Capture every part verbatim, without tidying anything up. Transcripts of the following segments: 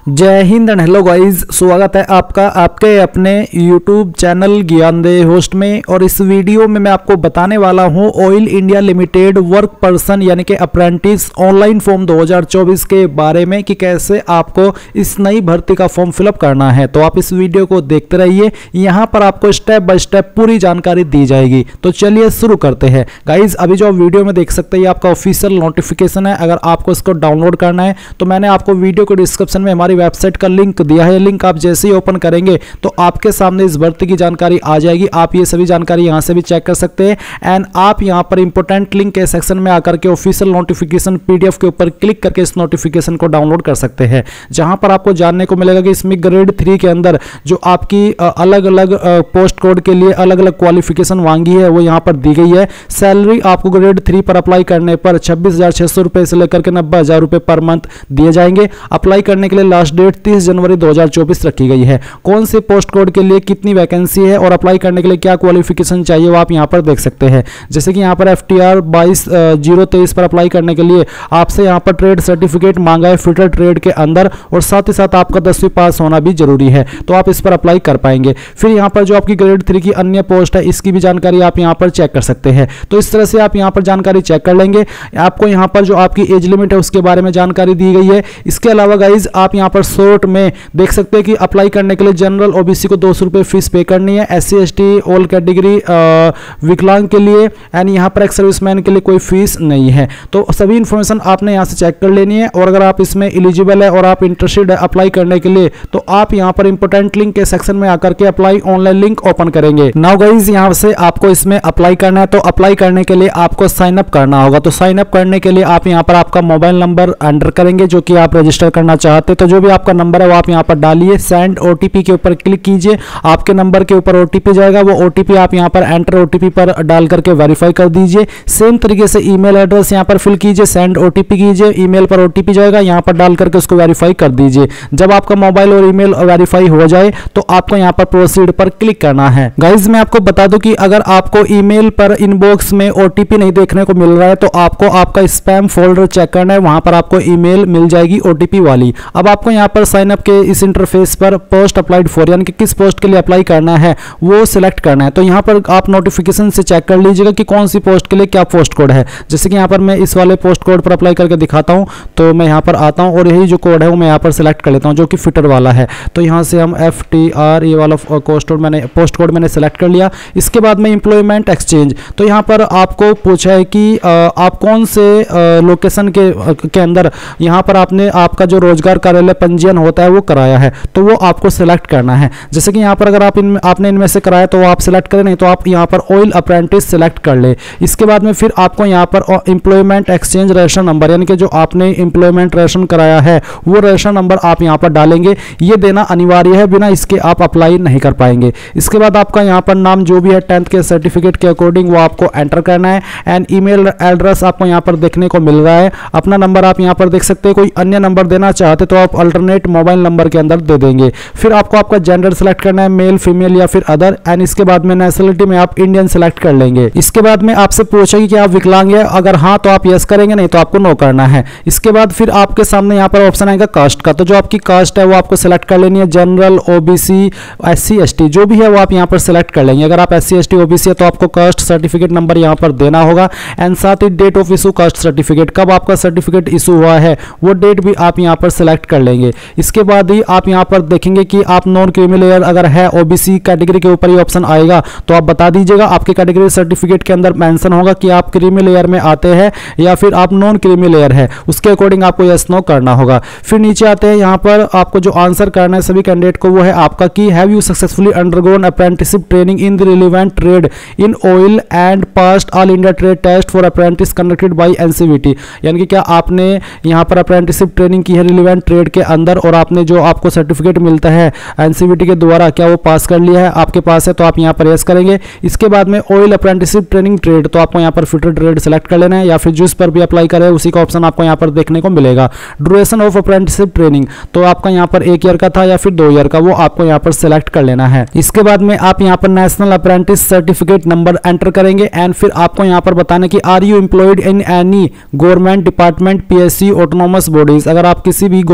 जय Hind and hello guys, स्वागत है आपका आपके अपने यूट्यूब चैनल ज्ञानदेह होस्ट में। और इस वीडियो में मैं आपको बताने वाला हूं Oil India Limited work person यानी कि अप्रेंटिस ऑनलाइन फॉर्म दो हज़ार चौबीस के बारे में कि कैसे आपको इस नई भर्ती का फॉर्म फिलअप करना है। तो आप इस वीडियो को देखते रहिए, यहां पर आपको स्टेप बाय स्टेप पूरी जानकारी दी जाएगी। तो चलिए शुरू करते हैं गाइज। अभी जो आप वीडियो में देख सकते हैं ये आपका ऑफिशियल नोटिफिकेशन है। अगर आपको इसको डाउनलोड करना है तो मैंने आपको वीडियो के डिस्क्रिप्शन में हमारी वेबसाइट का लिंक दिया है। लिंक आप जैसे ही ओपन करेंगे तो आपके सामने इस भर्ती की जानकारी आ जाएगी। आप ये सभी जानकारी यहां से भी चेक कर सकते हैं। एंड आप यहां पर इंपोर्टेंट लिंक के सेक्शन में आकर के ऑफिशियल नोटिफिकेशन पीडीएफ के ऊपर क्लिक करके इस नोटिफिकेशन को डाउनलोड कर सकते हैं, जहां पर आपको जानने को मिलेगा कि इसमें ग्रेड थ्री के अंदर जो आपकी अलग अलग पोस्ट कोड के लिए अलग अलग क्वालिफिकेशन मांगी है वो यहां पर दी गई है। सैलरी आपको ग्रेड थ्री पर अप्लाई करने पर छब्बीस हजार छह सौ रुपए से लेकर के नब्बे हजार रुपए पर मंथ दिए जाएंगे। अप्लाई करने के लिए लास्ट डेट तीस जनवरी दो हज़ार चौबीस रखी गई है। कौन से पोस्ट कोड के लिए कितनी वैकेंसी है और अप्लाई करने के लिए क्या क्वालिफिकेशन चाहिए वो आप यहां पर देख सकते हैं। जैसे कि यहां पर एफ टी आर बाईस जीरो तेईस पर अप्लाई करने के लिए आपसे यहां पर ट्रेड सर्टिफिकेट मांगा है फिटर ट्रेड के अंदर, और साथ ही साथ आपका दसवीं पास होना भी जरूरी है, तो आप इस पर अप्लाई कर पाएंगे। फिर यहां पर जो आपकी ग्रेड थ्री की अन्य पोस्ट है इसकी भी जानकारी आप यहां पर चेक कर सकते हैं। तो इस तरह से आप यहां पर जानकारी चेक कर लेंगे। आपको यहां पर जो आपकी एज लिमिट है उसके बारे में जानकारी दी गई है। इसके अलावा गाइज आप यहां पर शॉर्ट में देख सकते हैं कि अप्लाई करने के लिए जनरल ओबीसी को दो सौ रुपए फीस पे करनी है, S C S T all category विकलांग के लिए एंड यहां पर एक सर्विसमैन के लिए कोई फीस नहीं है। तो सभी इंफॉर्मेशन आपने यहां से चेक कर लेनी है। और अगर आप इसमें एलिजिबल है और आप इंटरेस्टेड है अप्लाई करने के लिए तो आप यहां पर इंपोर्टेंट लिंक के सेक्शन में आकर के अप्लाई ऑनलाइन लिंक ओपन करेंगे। नाउ गाइज यहां से आपको इसमें अप्लाई करना है। तो अप्लाई करने के लिए आपको साइन अप करना होगा। तो साइन अप करने के लिए आप यहां पर आपका मोबाइल नंबर एंटर करेंगे जो कि आप रजिस्टर करना चाहते हैं। तो जो भी आपका नंबर है वो आप यहां पर डालिए, सेंड ओटीपी के ऊपर क्लिक कीजिए। आपके नंबर के ऊपर ओटीपी जाएगा, वो ओटीपी आप यहां पर एंटर ओटीपी पर डाल करके वेरीफाई कर दीजिए। सेम तरीके से ईमेल एड्रेस यहां पर फिल कीजिए, सेंड ओटीपी कीजिए, ईमेल पर ओटीपी जाएगा, यहां पर डाल करके उसको वेरीफाई कर दीजिए। जब आपका मोबाइल और ईमेल वेरीफाई हो जाए तो आपको यहां पर प्रोसीड पर क्लिक करना है। गाइज मैं आपको बता दूं कि अगर आपको ईमेल पर इनबॉक्स में ओटीपी नहीं देखने को मिल रहा है तो आपको आपका स्पैम फोल्डर चेक करना है, वहां पर आपको ईमेल मिल जाएगी ओटीपी वाली। अब आपको यहां पर साइन अप के इस इंटरफेस पर पोस्ट अप्लाइड फॉर यानी कि किस पोस्ट के लिए अप्लाई करना है वो सिलेक्ट करना है। तो यहां पर आप नोटिफिकेशन से चेक कर लीजिएगा कि कौन सी पोस्ट के लिए क्या पोस्ट कोड है। जैसे कि यहां पर मैं इस वाले पोस्ट कोड पर अप्लाई करके दिखाता हूं। तो मैं यहां पर आता हूं और यही जो कोड है वो मैं यहां पर सिलेक्ट कर लेता हूं जो कि फिटर वाला है। तो यहां से हम एफ टी आर ये वाला पोस्ट कोड मैंने पोस्ट कोड मैंने सिलेक्ट कर लिया। इसके बाद में एम्प्लॉयमेंट एक्सचेंज, तो यहां पर आपको पूछा है कि आप कौन से लोकेशन के के अंदर यहां पर आपने आपका जो रोजगार कार्यालय पंजीयन होता है वो कराया है, तो वो आपको सिलेक्ट करना है। जैसे कि यहां पर अगर आप इन आपने इनमें से कराया तो आप सिलेक्ट करें, नहीं तो आप यहां पर ऑयल अप्रेंटिस सिलेक्ट कर ले। इसके बाद में फिर आपको यहां पर एम्प्लॉयमेंट एक्सचेंज रेशन नंबर यानी कि जो आपने एम्प्लॉयमेंट रेशन कराया है वो रेशन नंबर आप यहां पर डालेंगे। ये देना अनिवार्य है, बिना इसके आप अप्लाई नहीं कर पाएंगे। इसके बाद आपका यहां पर नाम जो भी है टेंथ के सर्टिफिकेट के अकॉर्डिंग वो आपको एंटर करना है। एंड ईमेल एड्रेस आपको यहां पर देखने को मिल रहा है। अपना नंबर आप यहां पर देख सकते हैं। कोई अन्य नंबर देना चाहते तो आप अल्टरनेट मोबाइल नंबर के अंदर दे देंगे। फिर आपको आपका जेंडर सेलेक्ट करना है, मेल फीमेल या फिर अदर। एंड इसके बाद में नेशनलिटी में आप इंडियन सेलेक्ट कर लेंगे। इसके बाद में आपसे पूछेगी कि आप विकलांग है, अगर हाँ तो आप यस करेंगे, नहीं तो आपको नो करना है। इसके बाद फिर आपके सामने यहाँ पर ऑप्शन आएगा कास्ट का। तो जो आपकी कास्ट है वो आपको सिलेक्ट कर लेनी है, जनरल ओबीसी एससी एसटी जो भी है वो आप यहाँ पर सिलेक्ट कर लेंगे। अगर आप एससी एसटी ओबीसी है तो आपको कास्ट सर्टिफिकेट नंबर यहाँ पर देना होगा। एंड साथ ही date of issue caste certificate, कब आपका सर्टिफिकेट इशू हुआ है वो डेट भी आप यहाँ पर सिलेक्ट कर लेंगे। इसके बाद ही आप यहाँ पर देखेंगे कि आप नॉन क्रीमी लेयर अगर है ओबीसी कैटेगरी के ऊपर ये ऑप्शन आएगा तो आप बता दीजिएगा। आपके कैटेगरी सर्टिफिकेट के अंदर मेंशन होगा कि आप क्रीमी लेयर में आते हैं या फिर आप नॉन क्रीमी लेयर है, उसके अकॉर्डिंग आपको यस नो करना होगा। फिर नीचे आते हैं, यहाँ पर आपको जो आंसर करना है सभी कैंडिडेट को वो है आपका कि have you successfully undergone apprenticeship training in the relevant trade in oil and passed all India trade test for apprentice conducted by NCVT, यानी कि क्या आपने यहाँ पर अप्रेंटिसशिप ट्रेनिंग की है रिलेवेंट ट्रेड के अंदर और आपने जो आपको सर्टिफिकेट मिलता है एनसीवीटी के द्वारा क्या वो पास कर लिया है, आपके पास है तो आप यहाँ पर यस करेंगे। इसके बाद में ऑयल अप्रेंटिसशिप ट्रेनिंग ट्रेड, तो आपको यहाँ पर फिटर ट्रेड सेलेक्ट कर लेना है या फिर जिस पर भी अप्लाई करें उसी का ऑप्शन आपको यहाँ पर देखने को मिलेगा। ड्यूरेशन ऑफ अप्रेंटिसशिप ट्रेनिंग, तो आपका यहाँ पर एक ईयर का था या फिर दो ईयर का, वो आपको यहाँ पर सिलेक्ट कर लेना है। इसके बाद में आप यहाँ पर national apprentice certificate number enter करेंगे एंड फिर आपको यहाँ पर बताना कि are you employed in any government department, PSC, autonomous bodies. अगर आप किसी भी गवर्नमेंट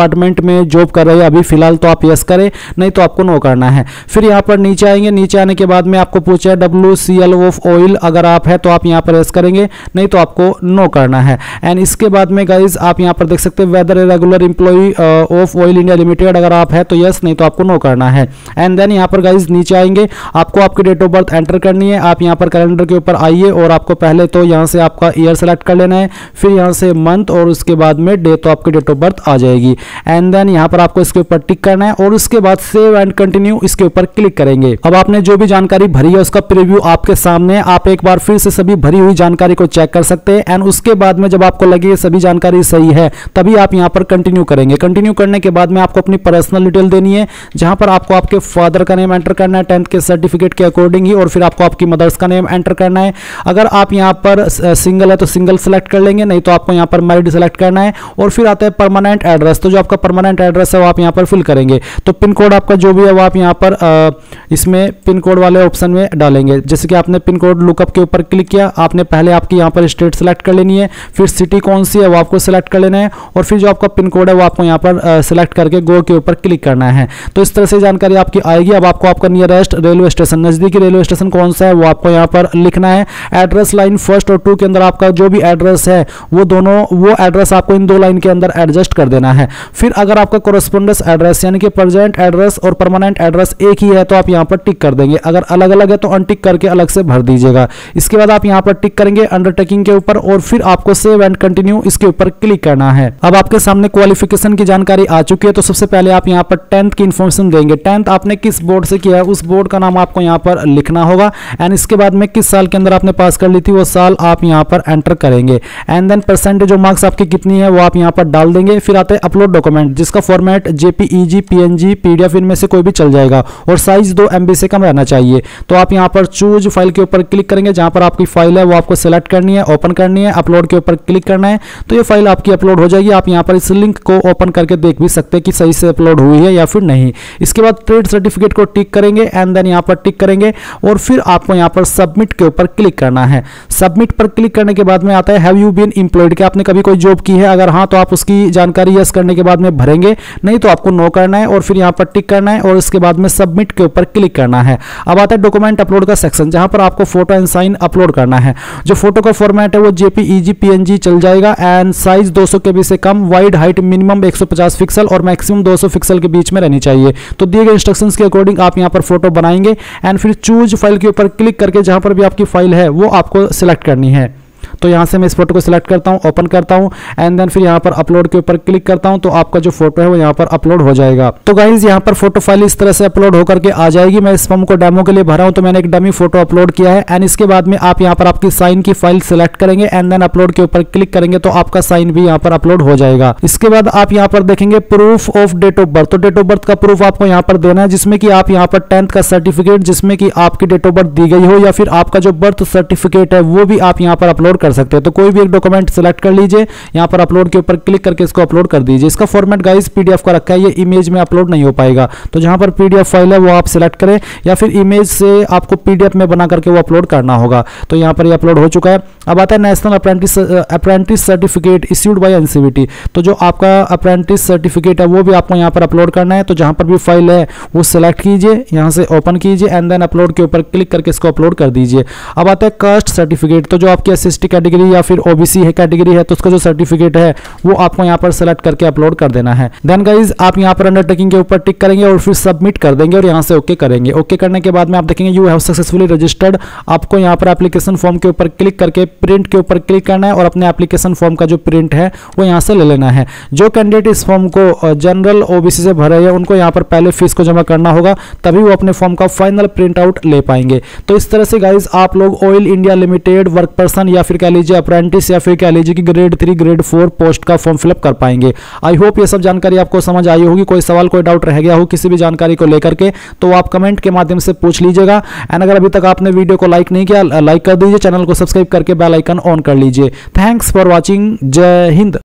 डिपार्टमेंट में जॉब कर रहे हैं अभी फिलहाल तो आप यस करें, नहीं तो आपको नो करना है। फिर यहाँ पर नीचे आएंगे, नीचे आने के बाद में आपको पूछा है W C L of oil, अगर आप है तो आप यहाँ पर यस करेंगे, नहीं तो आपको नो करना है। एंड इसके बाद में गाइज आप यहाँ पर देख सकते हैं whether a regular employee of Oil India Limited, अगर आप है तो यस, नहीं तो आपको नो करना है। एंड देन यहाँ पर गाइज नीचे आएंगे, आपको आपकी डेट ऑफ बर्थ एंटर करनी है। आप यहाँ पर कैलेंडर के ऊपर आइए और आपको पहले तो यहाँ से आपका ईयर सेलेक्ट कर लेना है, फिर यहाँ से मंथ और उसके बाद में डे, तो आपकी डेट ऑफ बर्थ आ जाएगी। एंड देन यहाँ पर आपको इसके ऊपर टिक करना है और उसके बाद सेव एंड कंटिन्यू इसके ऊपर क्लिक करेंगे। अब आपने जो भी जानकारी भरी है उसका प्रीव्यू आपके सामने, आप एक बार फिर से सभी भरी हुई जानकारी को चेक कर सकते हैं। एंड उसके बाद में जब आपको लगे सभी जानकारी सही है तभी आप यहाँ पर कंटिन्यू करेंगे। कंटिन्यू करने के बाद में आपको अपनी पर्सनल डिटेल देनी है, जहां पर आपको आपके फादर का नेम एंटर करना है टेंथ के सर्टिफिकेट के अकॉर्डिंग ही, और फिर आपको आपकी मदर्स का नेम एंटर करना है। अगर आप यहाँ पर सिंगल है तो सिंगल सेलेक्ट कर लेंगे, नहीं तो आपको यहाँ पर मैरिड सेलेक्ट करना है। और फिर आता है परमानेंट एड्रेस, तो जो आपका परमानेंट एड्रेस है वो आप यहाँ पर फिल करेंगे। तो पिन कोड आपका जो भी है वो आप यहाँ पर आ, इसमें पिन कोड वाले ऑप्शन में डालेंगे। जैसे कि आपने पिन कोड लुकअप के ऊपर क्लिक किया, आपने पहले आपकी यहाँ पर स्टेट सेलेक्ट कर लेनी है, फिर सिटी कौन सी है वो आपको सेलेक्ट कर लेना है, और फिर जो आपका पिन कोड है वो आपको यहाँ पर सेलेक्ट करके गो के ऊपर क्लिक करना है। तो इस तरह से जानकारी आपकी आएगी। अब आपको आपका नियरेस्ट रेलवे स्टेशन, नजदीकी रेलवे स्टेशन कौन सा है वो आपको यहाँ पर लिखना है। एड्रेस लाइन फर्स्ट और टू के अंदर आपका जो भी एड्रेस है वो दोनों वो एड्रेस आपको इन दो लाइन के अंदर एडजस्ट कर देना है। फिर अगर आपका कोरेस्पोंडेंस एड्रेस यानी कि प्रेजेंट एड्रेस और परमानेंट एड्रेस एक ही है तो आप यहाँ पर टिक कर देंगे, अगर अलग अलग है तो अनटिक करके अलग से भर दीजिएगा। इसके बाद आप यहाँ पर टिक करेंगे अंडरटेकिंग के ऊपर और फिर आपको सेव एंड कंटिन्यू इसके ऊपर क्लिक करना है। अब आपके सामने क्वालिफिकेशन की जानकारी आ चुकी है, तो सबसे पहले आप यहाँ पर टेंथ की इंफॉर्मेशन देंगे। टेंथ आपने किस बोर्ड से किया है उस बोर्ड का नाम आपको यहाँ पर लिखना होगा। एंड इसके बाद में किस साल के अंदर आपने पास कर ली थी वो साल आप यहाँ पर एंटर करेंगे। एंड देन परसेंटेज जो मार्क्स आपकी कितनी है वो आप यहाँ पर डाल देंगे। फिर आता है अपलोड डॉक्यूमेंट, जिसका फॉर्मेट जेपीईजी, पीएनजी, पीडीएफ इनमें से कोई भी चल जाएगा और साइज दो एमबी से कम रहना चाहिए। तो आप यहाँ पर चूज फाइल के ऊपर क्लिक करेंगे, जहां पर आपकी फाइल है वो आपको सेलेक्ट करनी है, ओपन करनी है, अपलोड के ऊपर क्लिक करना है, तो ये फाइल आपकी अपलोड हो जाएगी। आप यहाँ पर इस लिंक को ओपन करके देख भी सकते हैं कि सही से अपलोड हुई है या फिर नहीं। इसके बाद ट्रेड सर्टिफिकेट को टिक करेंगे एंड देन यहाँ पर टिक करेंगे और फिर आपको यहाँ पर सबमिट के ऊपर क्लिक करना है। सबमिट पर क्लिक करने के बाद में आता है हैव यू बीन एम्प्लॉयड, कि आपने कभी कोई जॉब की है, अगर हाँ तो आप उसकी जानकारी यस करने के बाद में भरेंगे, नहीं तो आपको नो करना है और फिर यहाँ पर टिक करना है और इसके बाद में सबमिट के ऊपर क्लिक करना है। अब आता है डॉक्यूमेंट अपलोड का सेक्शन, जहां पर आपको फोटो एंड साइन अपलोड करना है। जो फोटो का फॉर्मेट है वो जेपीईजी, पीएनजी चल जाएगा एंड साइज दो सौ केबी से कम, वाइड हाइट मिनिमम एक सौ पचास पिक्सल और मैक्सिमम दो सौ पिक्सल के बीच में रहनी चाहिए। तो दिए गए इंस्ट्रक्शंस के अकॉर्डिंग आप यहां पर फोटो बनाएंगे एंड फिर चूज फाइल के ऊपर क्लिक करके जहां पर भी आपकी फाइल है वो आपको सिलेक्ट करनी है। तो यहाँ से मैं इस फोटो को सिलेक्ट करता हूँ, ओपन करता हूँ एंड देन फिर यहाँ पर अपलोड के ऊपर क्लिक करता हूँ, तो आपका जो फोटो है वो यहाँ पर अपलोड हो जाएगा। तो गाइज यहाँ पर फोटो फाइल इस तरह से अपलोड होकर के आ जाएगी। मैं इस फॉर्म को डेमो के लिए भरा हूँ, तो मैंने एक डमी फोटो अपलोड किया है एंड इसके बाद में आप यहाँ पर आपकी साइन की फाइल सिलेक्ट करेंगे एंड देन अपलोड के ऊपर क्लिक करेंगे तो आपका साइन भी यहाँ पर अपलोड हो जाएगा। इसके बाद आप यहाँ पर देखेंगे proof of date of birth, तो डेट ऑफ बर्थ का प्रूफ आपको यहाँ पर देना है, जिसमें कि आप यहाँ पर टेंथ का सर्टिफिकेट जिसमें कि आपकी डेट ऑफ बर्थ दी गई हो या फिर आपका जो बर्थ सर्टिफिकेट है वो भी आप यहाँ पर अपलोड कर सकते हैं। तो कोई भी एक डॉक्यूमेंट सेलेक्ट कर लीजिए, यहां पर अपलोड के ऊपर क्लिक करके इसको अपलोड कर दीजिए। इसका फॉर्मेट गाइस पीडीएफ का रखा है, ये इमेज में अपलोड नहीं हो पाएगा। तो जहां पर पीडीएफ फाइल है वो आप सिलेक्ट करें या फिर इमेज से आपको पीडीएफ में बना करके वो अपलोड करना होगा। तो यहां पर ये अपलोड हो चुका है। अब आता है national apprentice apprentice certificate issued by NCVT, तो जो आपका अप्रेंटिस सर्टिफिकेट है वो भी आपको यहां पर अपलोड करना है। तो जहां पर भी फाइल है वो सिलेक्ट कीजिए, यहां से ओपन कीजिए एंड देन अपलोड के ऊपर क्लिक करके इसको अपलोड कर दीजिए। अब आता है कास्ट सर्टिफिकेट, तो जो आपकी एस एस टी कैटेगरी या फिर ओबीसी है कैटेगरी है तो उसका जो सर्टिफिकेट है वो आपको यहां पर सेलेक्ट करके अपलोड कर देना है। देन गाइज आप यहां पर अंडरटेकिंग के ऊपर टिक करेंगे और फिर सबमिट कर देंगे और यहां से ओके करेंगे। ओके करने के बाद में आप देखेंगे यू हैव सक्सेसफुली रजिस्टर्ड। आपको यहां पर एप्लीकेशन फॉर्म के ऊपर क्लिक करके प्रिंट के ऊपर क्लिक करना है और अपने एप्लीकेशन फॉर्म का जो प्रिंट है वो यहां से ले लेना है। जो कैंडिडेट इस फॉर्म को जनरल ओबीसी से भरे हैं उनको यहां पर पहले फीस को जमा करना होगा, तभी वो अपने फॉर्म का फाइनल प्रिंट आउट ले पाएंगे। तो इस तरह से गाइज आप लोग Oil India Limited work person या फिर कह लीजिए अप्रेंटिस या फिर कह लीजिए कि grade three grade four post का फॉर्म फिलअप कर पाएंगे। आई होप ये सब जानकारी आपको समझ आई होगी। कोई सवाल कोई डाउट रह गया हो किसी भी जानकारी को लेकर के तो आप कमेंट के माध्यम से पूछ लीजिएगा। एंड अगर अभी तक आपने वीडियो को लाइक नहीं किया लाइक कर दीजिए, चैनल को सब्सक्राइब करके बेल आइकन ऑन कर लीजिए। Thanks for watching. जय हिंद।